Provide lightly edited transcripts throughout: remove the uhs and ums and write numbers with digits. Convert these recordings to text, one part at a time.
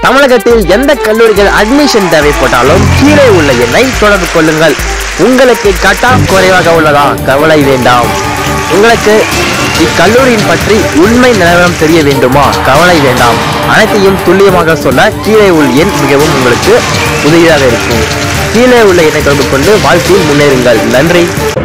தமிழகத்தில் எந்த கல்லூரிகள் அட்மிஷன் தேவைப்பட்டாலும் கீழே உள்ள எண்ணை தொடர்பு கொள்ளுங்கள். உங்களுக்கு கட் ஆஃப் குறைவாக உள்ளதா? கவலை வேண்டாம். உங்களுக்கு இக்கல்லூரியின் பற்றி உண்மை நிலவரம் தெரிய வேண்டுமா? கவலை வேண்டாம். அனைத்தையும் துல்லியமாக சொல்ல கீழே உள்ள எண் மிகவும் உங்களுக்கு உதவியாக இருக்கும். கீழே உள்ள எண்ணை தொடர்பு கொண்டு வாழ்க்கையில் முன்னேறுங்கள். நன்றி.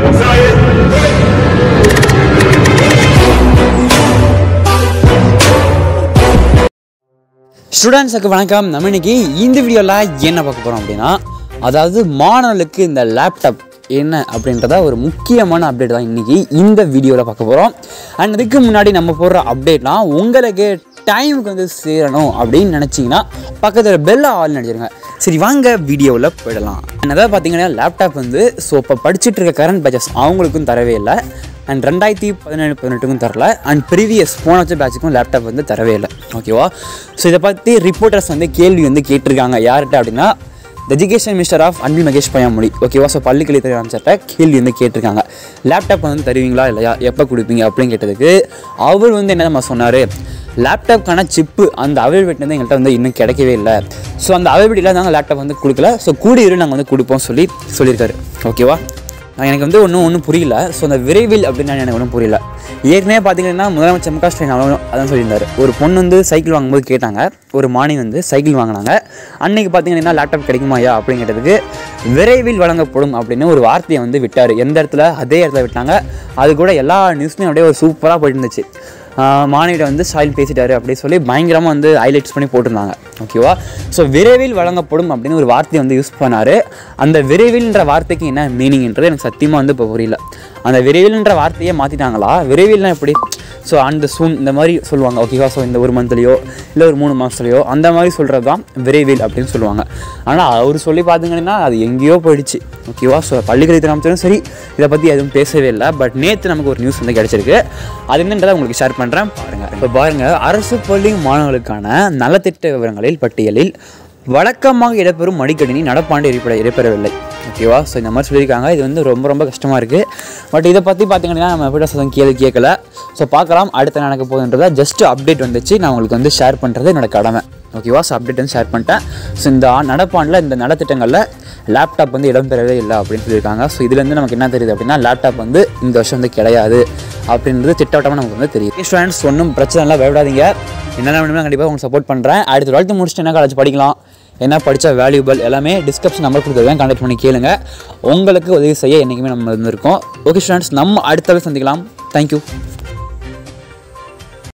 ஸ்டூடெண்ட்ஸுக்கு வணக்கம். நம்ம இன்னைக்கு இந்த வீடியோவில் என்ன பார்க்க போகிறோம் அப்படின்னா, அதாவது மாணவர்களுக்கு இந்த லேப்டாப் என்ன அப்படின்றத ஒரு முக்கியமான அப்டேட் தான் இன்றைக்கி இந்த வீடியோவில் பார்க்க போகிறோம். அண்ட் அதுக்கு முன்னாடி நம்ம போடுற அப்டேட்லாம் உங்களுக்கு டைமுக்கு வந்து சேரணும் அப்படின்னு நினச்சிங்கன்னா பக்கத்தில் பெல்ல ஆல் நினச்சிருங்க. சரி, வாங்க வீடியோவில் போயிடலாம். அதாவது பார்த்தீங்கன்னா லேப்டாப் வந்து இப்போ படிச்சுட்டு இருக்க கரண்ட் பேச்சஸ் அவங்களுக்கும் தரவே இல்லை. அண்ட் 2017-18க்கும் தரல. அண்ட் ப்ரீவியஸ் போன வச்ச பேட்சுக்கும் லேப்டாப் வந்து தரவே இல்லை. ஓகேவா? ஸோ இதை பற்றி ரிப்போர்ட்டர்ஸ் வந்து கேள்வி வந்து கேட்டிருக்காங்க. யார்கிட்ட அப்படின்னா, education minister of Anbil Mahesh Poyyamozhi. ஓகேவா? ஸோ பள்ளிக்கல்வித்துறை அமைச்சர்கிட்ட கேள்வி வந்து கேட்டிருக்காங்க. லேப்டாப் வந்து தருவீங்களா இல்லையா, எப்போ கொடுப்பீங்க அப்படின்னு கேட்டதுக்கு அவர் வந்து என்ன நம்ம சொன்னார், லேப்டாப்க்கான சிப்பு அந்த அவைலபிலிட்டி வந்து எங்கள்கிட்ட வந்து இன்னும் கிடைக்கவே இல்லை. ஸோ அந்த அவைலபிலிட்டியில் நாங்கள் லேப்டாப் வந்து கொடுக்கல. ஸோ கூடியிரு நாங்கள் வந்து கொடுப்போம் சொல்லியிருக்காரு. ஓகேவா? எனக்கு வந்து ஒன்றும் புரியல. ஸோ அந்த விரைவில் அப்படின்னு எனக்கு ஒன்றும் புரியல. ஏற்கனவே பார்த்தீங்கன்னா முதலமைச்சர் M.K. ஸ்டாலின் அதான் சொல்லியிருந்தார். ஒரு பொண்ணு வந்து சைக்கிள் வாங்கும்போது கேட்டாங்க, ஒரு மார்னிங் வந்து சைக்கிள் வாங்கினாங்க. அன்றைக்கி பார்த்தீங்கன்னா லேப்டாப் கிடைக்குமாயா அப்படின்னு கேட்டதுக்கு விரைவில் வழங்கப்படும் அப்படின்னு ஒரு வார்த்தையை வந்து விட்டார். எந்த இடத்துல? அதே இடத்துல விட்டாங்க. அது கூட எல்லா நியூஸ்லையும் அப்படியே ஒரு சூப்பராக போயிட்டு இருந்துச்சு. மாநில வந்து ஸ்டாலின் பேசிட்டாரு அப்படி சொல்லி பயங்கரமாக வந்து ஹைலைட்ஸ் பண்ணி போட்டிருந்தாங்க. ஓகேவா? ஸோ விரைவில் வழங்கப்படும் அப்படின்னு ஒரு வார்த்தையை வந்து யூஸ் பண்ணார். அந்த விரைவில்ன்ற வார்த்தைக்கு என்ன மீனிங்ன்றது எனக்கு சத்தியமாக வந்து இப்போ புரியல. அந்த விரைவில்ன்ற வார்த்தையே மாற்றிட்டாங்களா? விரைவில்னால் எப்படி? ஸோ அந்த சூன் இந்த மாதிரி சொல்லுவாங்க. ஓகேவா? ஸோ இந்த 1 மந்த்லையோ இல்லை ஒரு 3 மாதத்துலையோ அந்த மாதிரி சொல்கிறது தான் விரைவில் அப்படின்னு சொல்லுவாங்க. ஆனால் அவர் சொல்லி பார்த்தீங்கன்னா அது எங்கேயோ போயிடுச்சு. ஓகேவா? ஸோ பள்ளிக்கல்வித்துறை அமைச்சரும் சரி இதை பற்றி எதுவும் பேசவே இல்லை. பட் நேற்று நமக்கு ஒரு நியூஸ் வந்து கிடச்சிருக்கு. அது என்னன்றதை உங்களுக்கு ஷேர் பண்ணுறேன், பாருங்கள். இப்போ பாருங்கள், அரசு பள்ளி மாணவர்களுக்கான நலத்திட்ட விவரங்களில் பட்டியலில் வழக்கமாக இடம்பெறும் மடிக்கணினி நடப்பாண்டு இடம்பெறவில்லை. ஓகேவா? ஸோ இந்த மாதிரி சொல்லியிருக்காங்க. இது வந்து ரொம்ப ரொம்ப கஷ்டமாக இருக்குது. பட் இதை பற்றி பார்த்தீங்கன்னா நம்ம எப்படி கேள்வி கேட்கல. ஸோ பார்க்கலாம் அடுத்த நடக்க போகுதுன்றதை ஜஸ்ட் அப்டேட் வந்துச்சு. நான் உங்களுக்கு வந்து ஷேர் பண்ணுறது என்னோட கடமை. ஓகேவா? ஸோ அப்டேட் வந்து ஷேர் பண்ணிட்டேன். ஸோ இந்த நடப்பாண்டில் இந்த நலத்திட்டங்களில் லேப்டாப் வந்து இடம்பெறவே இல்லை அப்படின்னு சொல்லியிருக்காங்க. ஸோ இதுலேருந்து நமக்கு என்ன தெரியுது அப்படின்னா, லேப்டாப் வந்து இந்த வருஷம் வந்து கிடையாது அப்படின்றது திட்டவட்டமாக நமக்கு வந்து தெரியும். ஸ்டூடெண்ட்ஸ் ஒன்றும் பிரச்சனை இல்லை, பயப்படாதீங்க. என்னென்ன வேணும்னா கண்டிப்பாக உங்களுக்கு சப்போர்ட் பண்ணுறேன். அடுத்த 12th முடிச்சுட்டு என்ன காலேஜ் படிக்கலாம், என்ன படித்தா வேல்யூபிள் எல்லாமே டிஸ்கிரிப்ஷன் நம்பர் கொடுத்துருக்கேன், கான்டாக்ட் பண்ணி கேளுங்க. உங்களுக்கு உதவி செய்ய என்றைக்குமே நம்ம இருந்திருக்கோம். ஓகே ஸ்டூடெண்ட்ஸ், நம்ம அடுத்த சந்திக்கலாம். தேங்க்யூ.